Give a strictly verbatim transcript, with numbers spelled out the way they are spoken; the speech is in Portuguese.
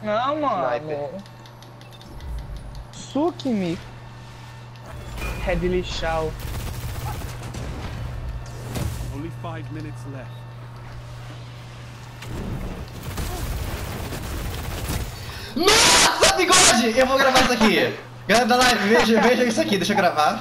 Não, mano. Sniper. Suque-me. Head lixal. Only five minutes left. Nossa, bigode! Eu vou gravar isso aqui. Galera da live, veja, veja isso aqui, deixa eu gravar.